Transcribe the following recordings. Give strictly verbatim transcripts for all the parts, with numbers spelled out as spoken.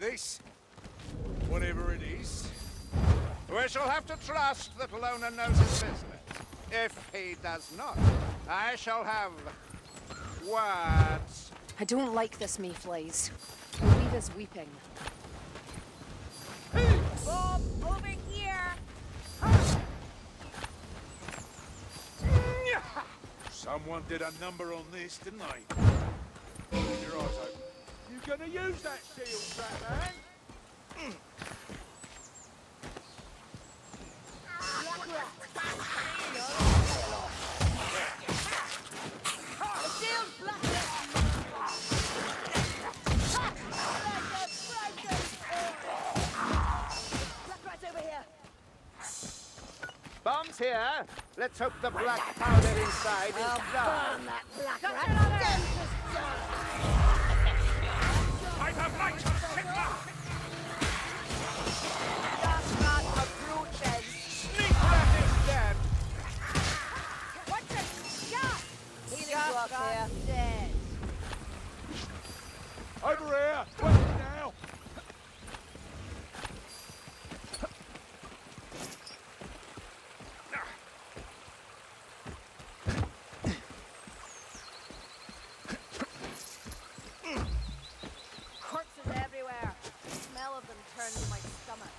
this, whatever it is. We shall have to trust that Lona knows his business. If he does not, I shall have words. I don't like this, Mayflies. Oliva's weeping. Bob, over here! Someone did a number on this, didn't they? Keep your eyes open. You gonna use that shield trap, man? Bombs here. Let's hope the black powder inside is Well, dry. burn that black rat. I've a light Sigma! Black rat approaches. Sneak rat is dead! What's it? Yeah! Healing block here. Dead. Over here! Wait now! Corpses everywhere. The smell of them turns my stomach.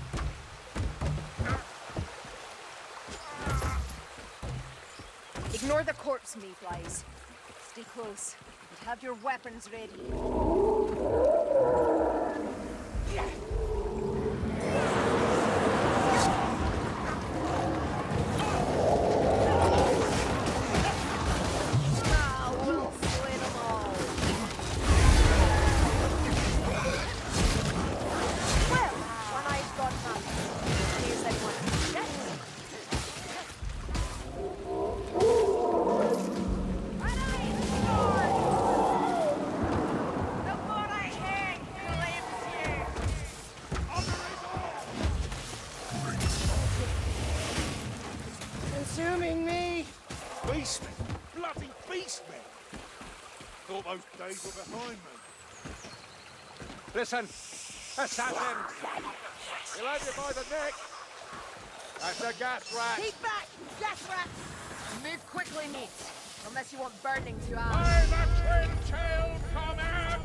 Ignore the corpse, Mayflies. Stay close, and have your weapons ready. Now we'll slay them all. Well, when I've got nothing, here's that one. Yes. Consuming me! Beastmen! Bloody beastmen! Thought those days were behind me. Listen, assassin! He'll have you by the neck! That's a gas rat! Keep back, death rat! Move quickly, mate. Unless you want burning to our... I'm a twin-tailed comet!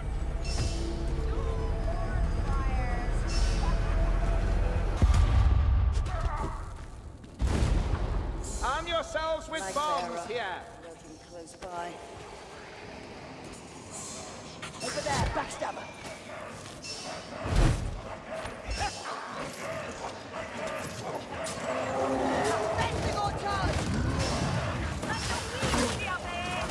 Arm yourselves with Like bombs Vera. here! Lurking close by. Over there, backstabber. Fencing or charge! That's a weed up there!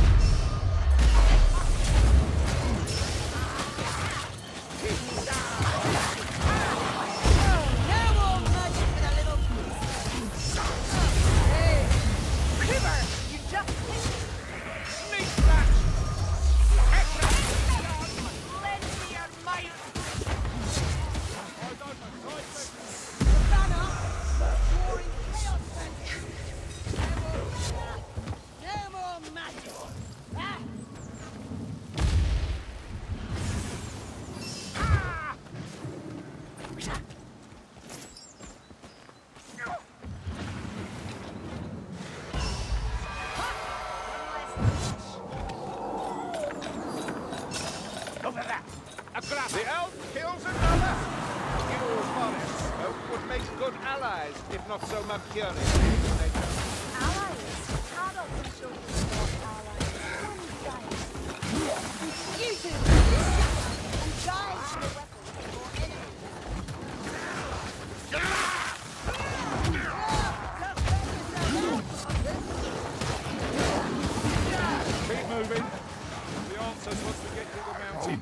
No more magic with a little piece. Hey, Quiver, you just Sneak rat! lend me your might. I don't know, Banner, roaring chaos fence. No more magic. Ah. Ah. Over that! A grab! The elf kills another! You forests folk would make good allies, if not so mercurial. Allies? Adults and children are not allies. You two, and die for the weapons or enemies. Keep moving. The answer's once we get to the mountain.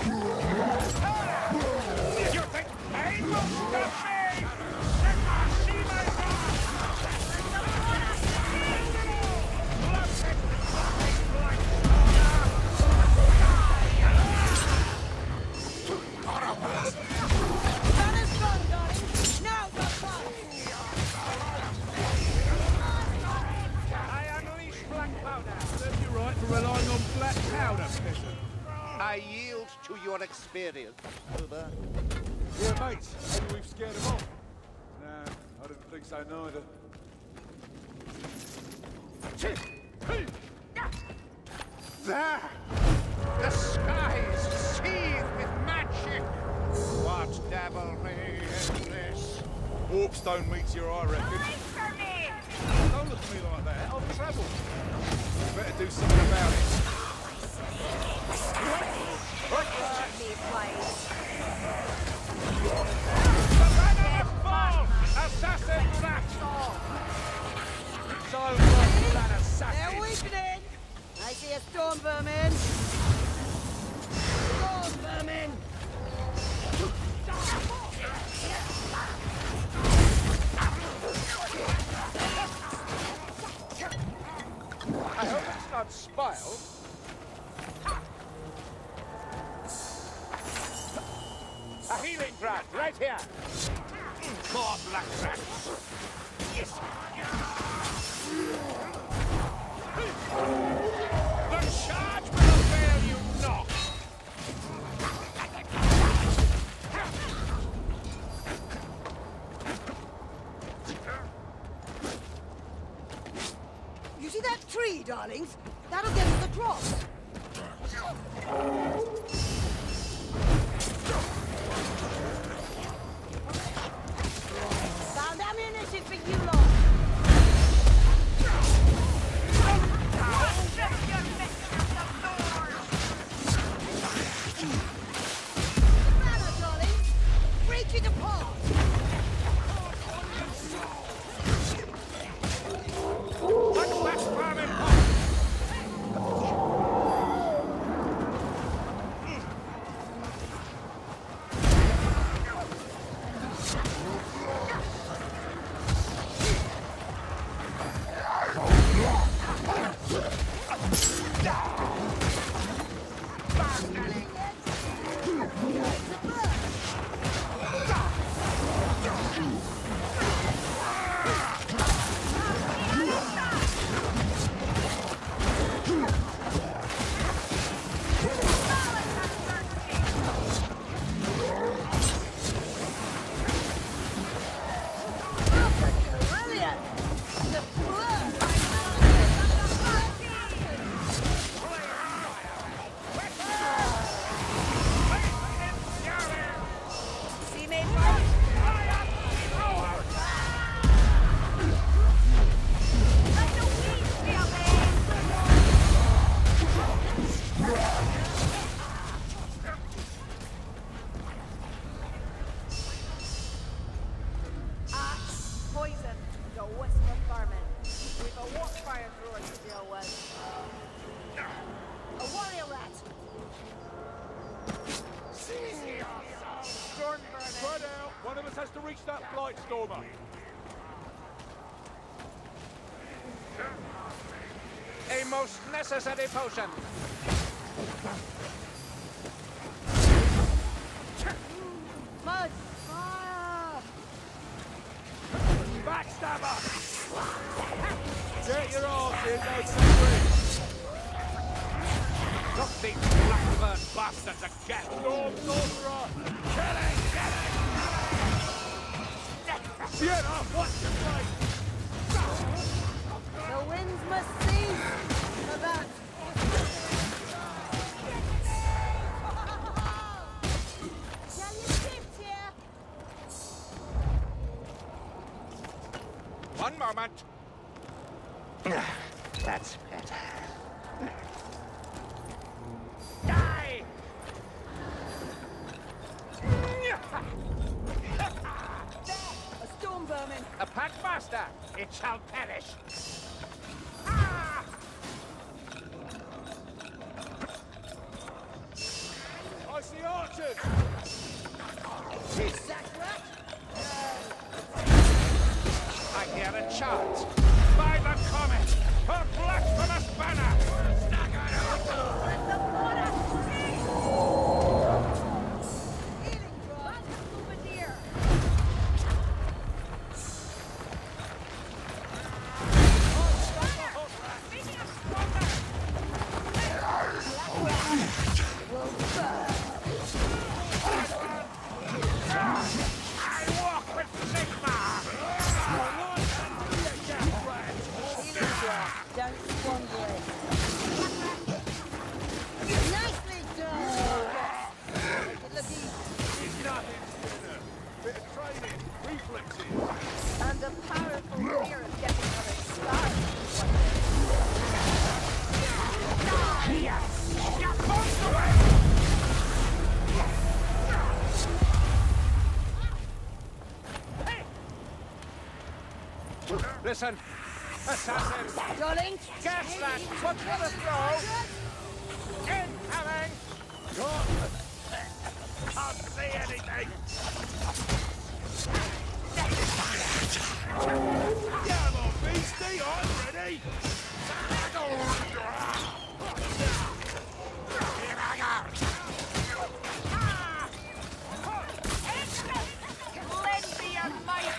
You think pain will stop me? Let us see my God! Banner's gone, darling. Now the fight. I unleash black powder. Serves you right for relying on black powder, Fisher. I yield to your your experience, Uber? Yeah, mate. Maybe we've scared them off. Nah, I don't think so neither. There! The skies seethe with magic! What devilry is this? Orcstone meteor, I reckon. Wait for me! Don't look at me like that. I've travelled. Better do something about it. Let me, please. The banner of fall! Assassin rat! So like that They're assassin. weakening! I see a storm vermin! Storm vermin! I hope it's not spoiled. A healing draught, right here. More black rats. Yes. The charge will avail you not. You see that tree, darlings? That'll get us across. Found ammunition for you lot. Banner, darlings! Break it apart! One black vermin. Brilliant! The blood! See me, Axe, poison, the wisp of vermin. We've a watchfire thrower to deal with. A warrior rat. Storm vermin. Spread out. One of us has to reach that flight stormer. A most necessary potion. mud, fire! Backstabber! Get your arse in, no secret! Knock these blackburn bastards again. Storm Sorcerer! Killing! Killing! Sienna, what's your place? The winds must cease! For that! Tell your shift here! One moment. That's better. Die! A storm vermin! A pack master. It shall perish. I see archers! Sackrat! I hear a chant. By the comet, her blasphemous banner. Let the water speak! Healing drop! Souvenir! Will burn! reflexes. And a powerful fear of getting other scars. Listen, assassin! Darling, Guess that! What's with a throw? Incoming! Can't see anything! Come on, beastie, I'm ready. Lend me your might!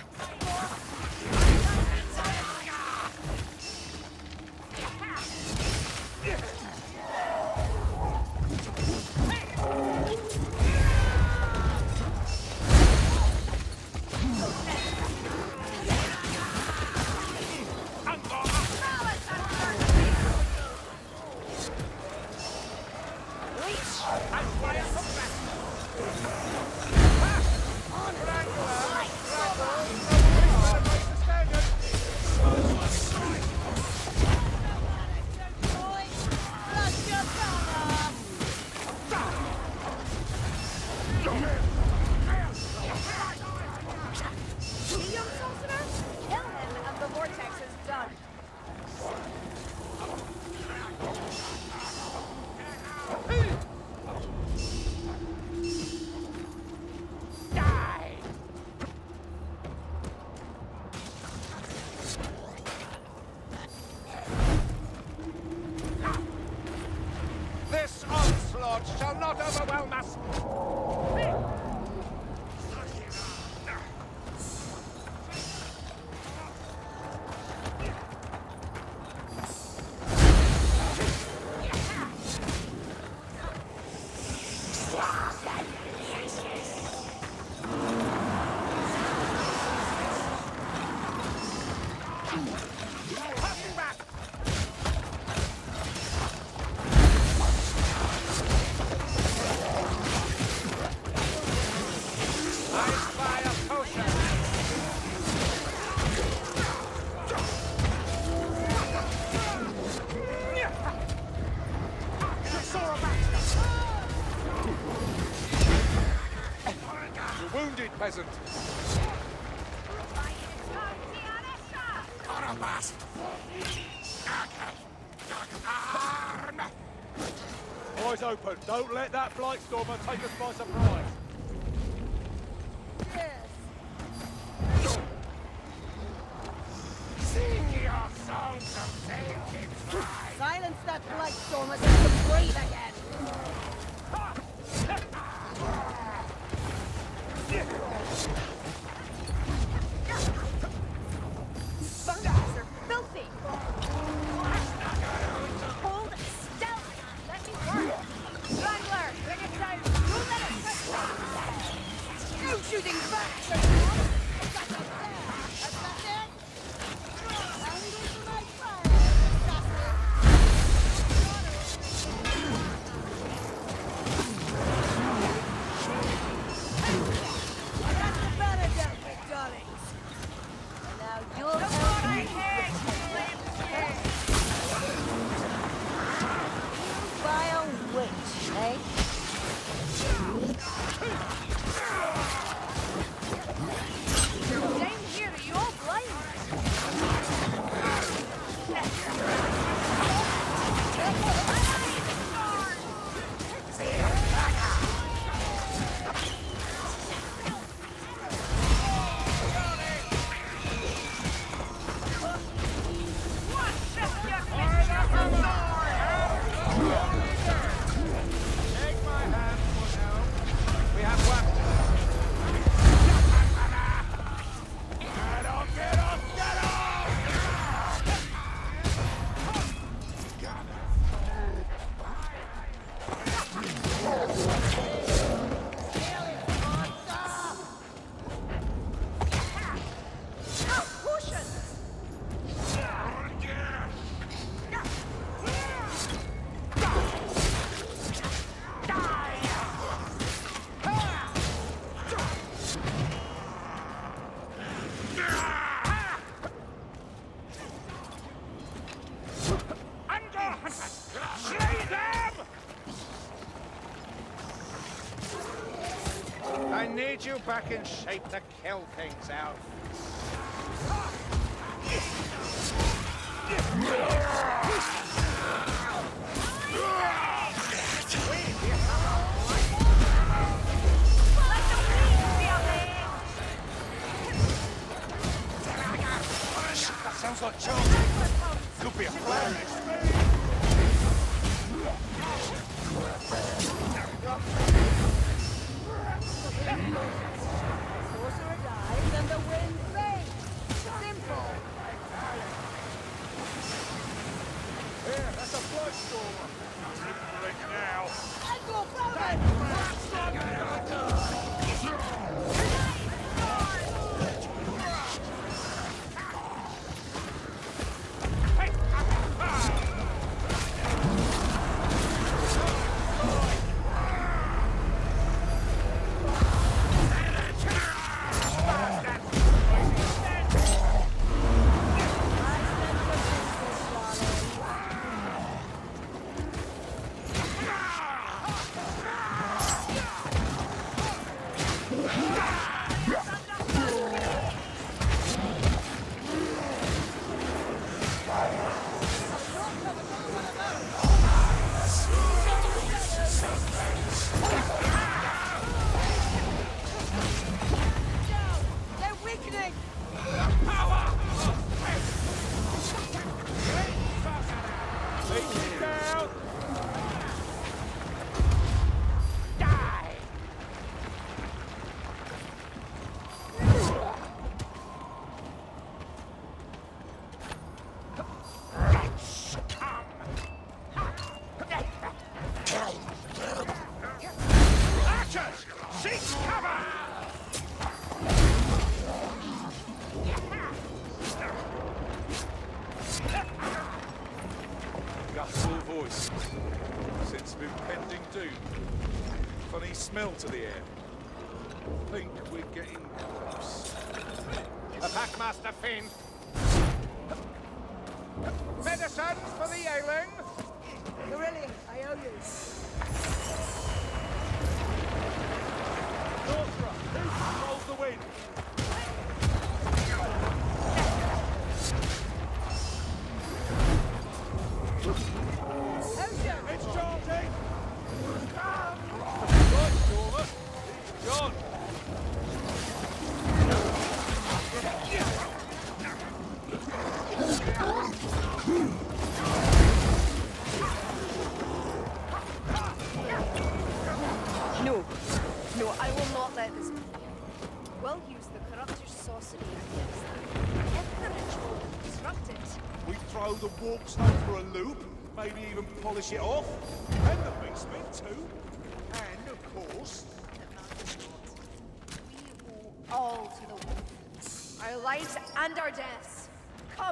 This onslaught shall not overwhelm us! Wounded peasant! Eyes open. Don't let that Blightstormer take us by surprise. Yes. Sing your songs of vengeance! silence that Blightstormer so you can breathe again. Bunks are filthy! Hold still! Let me work! Wrangler, bring it down! Don't let it touch me! No shooting back, Sir! That's up there! That's that it? Angle to my fire, assassin! That's the banner dealt with, darlings. And now you'll help me by a witch, eh? James I need you back in shape to kill things, Elf. That sounds like Charles. Could be a plan. Sorcerer dies and the wind fades. Simple. Here, that's a blood stormer. Right now. And go forward. Funny smell to the air. Think we're getting close. The Packmaster Fiend. Medicine for the ailing. Aurelian, I owe you. Sorcerer, who controls the wind? It's charging! Right, Stormer. John. No. No, I will not let this be. We'll use the Corruptor's sorcery against them. If the ritual is disrupted, We throw the warp stone for a loop, maybe even polish it off. And the beastmen too. And of course, we owe all to the wolf. Our lives and our deaths. Come!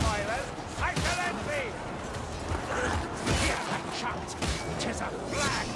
Tis a flag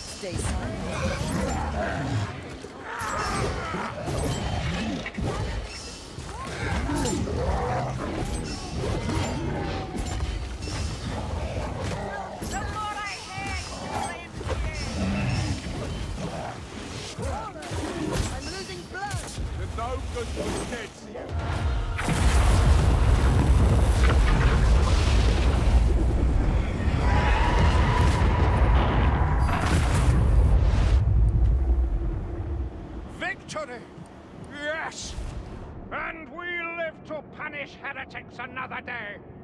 Stay silent. The more I hate, the more I I'm losing blood. There's no good for kids here. Victory! Yes! And we live to punish heretics another day.